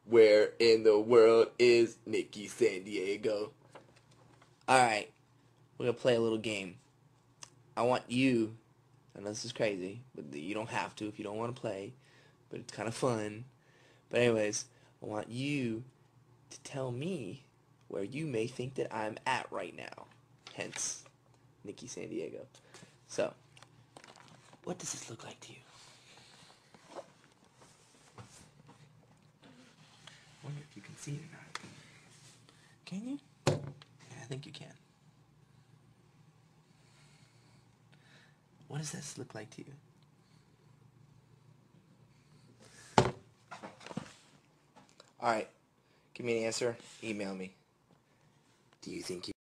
Where in the world is Nikki San Diego? Alright, we're going to play a little game. I want you, I know this is crazy, but you don't have to if you don't want to play, but it's kind of fun. But anyways, I want you to tell me where you may think that I'm at right now. Hence, Nikki San Diego. So, what does this look like to you? I wonder if you can see it or not. Can you? Yeah, I think you can. What does this look like to you? Alright, give me an answer. Email me. Do you think you